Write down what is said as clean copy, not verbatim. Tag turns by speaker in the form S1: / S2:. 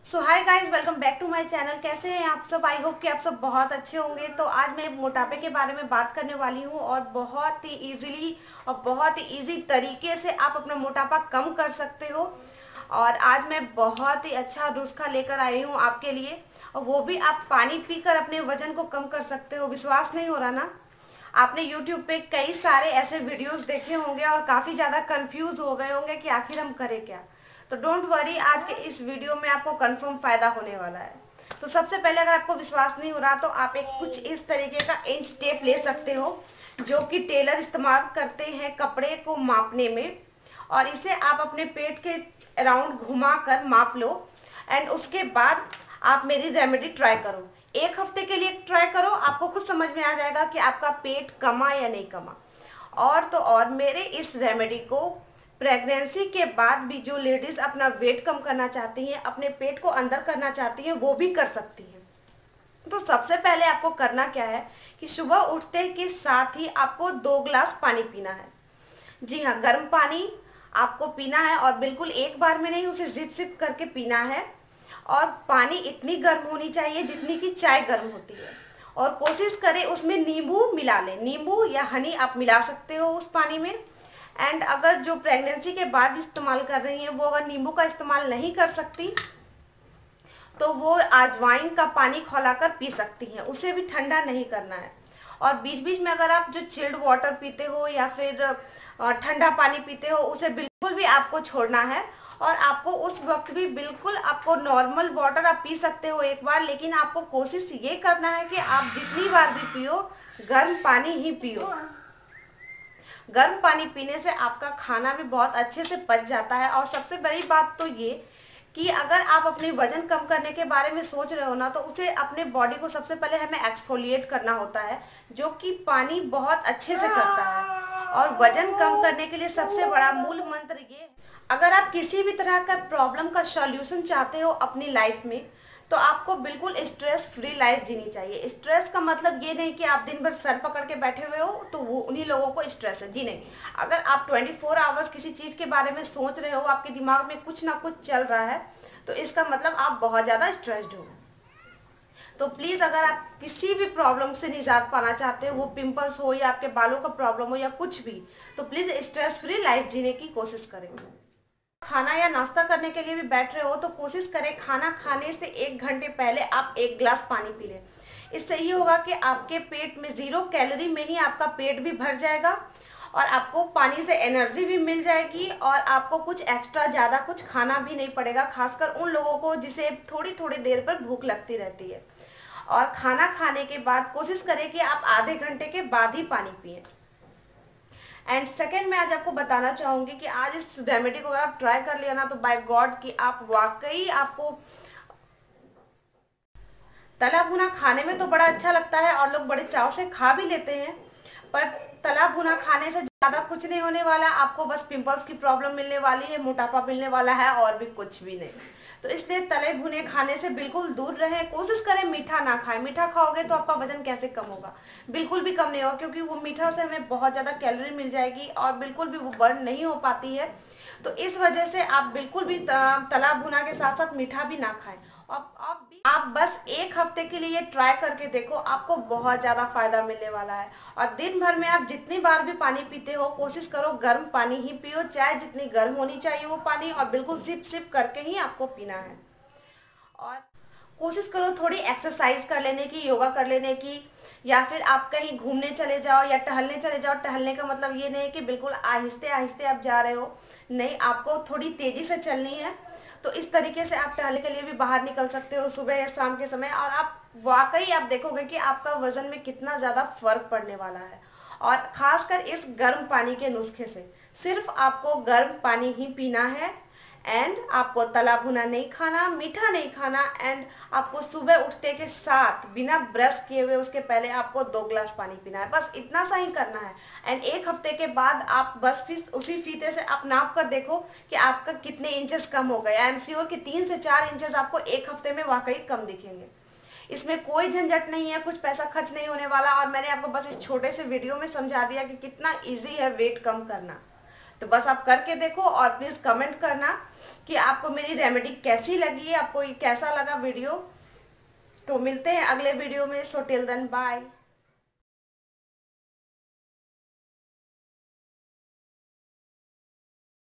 S1: So hi guys, welcome back to my channel. कैसे हैं आप सब? आई होप कि आप सब बहुत अच्छे होंगे। तो आज मैं मोटापे के बारे में बात करने वाली हूँ और बहुत ही इजीली और बहुत ही इजी तरीके से आप अपना मोटापा कम कर सकते हो। और आज मैं बहुत ही अच्छा नुस्खा लेकर आई हूँ आपके लिए, और वो भी आप पानी पीकर अपने वजन को कम कर सकते हो। विश्वास नहीं हो रहा ना? आपने YouTube पे कई सारे ऐसे वीडियोस देखे होंगे और काफ़ी ज़्यादा कंफ्यूज हो गए होंगे कि आखिर हम करें क्या। तो डोंट वरी, आज के इस वीडियो में आपको कंफर्म फायदा होने वाला है। तो सबसे पहले, अगर आपको विश्वास नहीं हो रहा तो आप एक कुछ इस तरीके का इंच टेप ले सकते हो, जो कि टेलर इस्तेमाल करते हैं कपड़े को मापने में। और इसे आप अपने पेट के अराउंड घुमा कर माप लो। एंड उसके बाद आप मेरी रेमेडी ट्राई करो। एक हफ्ते के लिए ट्राई करो, आपको खुद समझ में आ जाएगा कि आपका पेट कमा या नहीं कमा। और तो और, मेरे इस रेमेडी को प्रेगनेंसी के बाद भी जो लेडीज अपना वेट कम करना चाहती हैं, अपने पेट को अंदर करना चाहती हैं, वो भी कर सकती हैं। तो सबसे पहले आपको करना क्या है कि सुबह उठते के साथ ही आपको 2 गिलास पानी पीना है। जी हाँ, गर्म पानी आपको पीना है, और बिल्कुल एक बार में नहीं, उसे जिप जिप करके पीना है। और पानी इतनी गर्म होनी चाहिए जितनी कि चाय गर्म होती है। और कोशिश करें उसमें नींबू मिला लें, नींबू या हनी आप मिला सकते हो उस पानी में। एंड अगर जो प्रेगनेंसी के बाद इस्तेमाल कर रही हैं, वो अगर नींबू का इस्तेमाल नहीं कर सकती, तो वो अजवाइन का पानी खौलाकर पी सकती हैं। उसे भी ठंडा नहीं करना है। और बीच बीच में अगर आप जो चिल्ड वाटर पीते हो या फिर ठंडा पानी पीते हो, उसे बिल्कुल भी आपको छोड़ना है। और आपको उस वक्त भी बिल्कुल आपको नॉर्मल वाटर आप पी सकते हो एक बार, लेकिन आपको कोशिश ये करना है कि आप जितनी बार भी पियो, गर्म पानी ही पियो। गर्म पानी पीने से आपका खाना भी बहुत अच्छे से पच जाता है। और सबसे बड़ी बात तो ये कि अगर आप अपने वजन कम करने के बारे में सोच रहे हो ना, तो उसे अपने बॉडी को सबसे पहले हमें एक्सफोलिएट करना होता है, जो कि पानी बहुत अच्छे से करता है। और वजन कम करने के लिए सबसे बड़ा मूल मंत्र ये है, अगर आप किसी भी तरह का प्रॉब्लम का सॉल्यूशन चाहते हो अपनी लाइफ में, तो आपको बिल्कुल स्ट्रेस फ्री लाइफ जीनी चाहिए। स्ट्रेस का मतलब ये नहीं कि आप दिन भर सर पकड़ के बैठे हुए हो तो वो उन्हीं लोगों को स्ट्रेस है। जी नहीं, अगर आप 24 आवर्स किसी चीज़ के बारे में सोच रहे हो, आपके दिमाग में कुछ ना कुछ चल रहा है, तो इसका मतलब आप बहुत ज़्यादा स्ट्रेस्ड हो। तो प्लीज़, अगर आप किसी भी प्रॉब्लम से निजात पाना चाहते हो, वो पिंपल्स हो या आपके बालों का प्रॉब्लम हो या कुछ भी, तो प्लीज़ स्ट्रेस फ्री लाइफ जीने की कोशिश करें। खाना या नाश्ता करने के लिए भी बैठ रहे हो, तो कोशिश करें खाना खाने से 1 घंटे पहले आप 1 गिलास पानी पी लें। इससे ये होगा कि आपके पेट में 0 कैलोरी में ही आपका पेट भी भर जाएगा, और आपको पानी से एनर्जी भी मिल जाएगी, और आपको कुछ एक्स्ट्रा ज़्यादा कुछ खाना भी नहीं पड़ेगा, खासकर उन लोगों को जिसे थोड़ी थोड़ी देर पर भूख लगती रहती है। और खाना खाने के बाद कोशिश करें कि आप आधे घंटे के बाद ही पानी पिएं। एंड सेकेंड, मैं आज आपको बताना चाहूँगी कि आज इस रेमेडी को अगर आप ट्राई कर लिया ना, तो बाय गॉड कि आप वाकई, आपको तला भुना खाने में तो बड़ा अच्छा लगता है और लोग बड़े चाव से खा भी लेते हैं, पर तला भुना खाने से ज़्यादा कुछ नहीं होने वाला। आपको बस पिंपल्स की प्रॉब्लम मिलने वाली है, मोटापा मिलने वाला है, और भी कुछ भी नहीं। तो इसलिए तले भुने खाने से बिल्कुल दूर रहें। कोशिश करें मीठा ना खाएं। मीठा खाओगे तो आपका वजन कैसे कम होगा? बिल्कुल भी कम नहीं होगा, क्योंकि वो मीठा से हमें बहुत ज़्यादा कैलोरी मिल जाएगी और बिल्कुल भी वो बर्न नहीं हो पाती है। तो इस वजह से आप बिल्कुल भी तला भुना के साथ साथ मीठा भी ना खाएं। आप बस 1 हफ्ते के लिए ट्राई करके देखो, आपको बहुत ज़्यादा फायदा मिलने वाला है। और दिन भर में आप जितनी बार भी पानी पीते हो, कोशिश करो गर्म पानी ही पियो, चाहे जितनी गर्म होनी चाहिए वो पानी, और बिल्कुल सिप सिप करके ही आपको पीना है। और कोशिश करो थोड़ी एक्सरसाइज कर लेने की, योगा कर लेने की, या फिर आप कहीं घूमने चले जाओ या टहलने चले जाओ। टहलने का मतलब ये नहीं कि बिल्कुल आहिस्ते आहिस्ते आप जा रहे हो, नहीं, आपको थोड़ी तेज़ी से चलनी है। तो इस तरीके से आप टहलने के लिए भी बाहर निकल सकते हो सुबह या शाम के समय, और आप वाकई आप देखोगे कि आपका वज़न में कितना ज़्यादा फर्क पड़ने वाला है। और ख़ासकर इस गर्म पानी के नुस्खे से, सिर्फ आपको गर्म पानी ही पीना है। एंड आपको तला भुना नहीं खाना, मीठा नहीं खाना। एंड आपको सुबह उठते के साथ बिना ब्रश किए हुए उसके पहले आपको 2 गिलास पानी पीना है। बस इतना सा ही करना है। एंड 1 हफ्ते के बाद आप बस फिर उसी फीते से आप नाप कर देखो कि आपका कितने इंचेस कम हो गए। आई एम श्योर कि 3 से 4 इंचेस आपको 1 हफ्ते में वाकई कम दिखेंगे। इसमें कोई झंझट नहीं है, कुछ पैसा खर्च नहीं होने वाला, और मैंने आपको बस इस छोटे से वीडियो में समझा दिया कि कितना ईजी है वेट कम करना। तो बस आप करके देखो और प्लीज़ कमेंट करना कि आपको मेरी रेमेडी कैसी लगी, आपको ये कैसा लगा वीडियो। तो मिलते हैं अगले वीडियो में। So till then bye.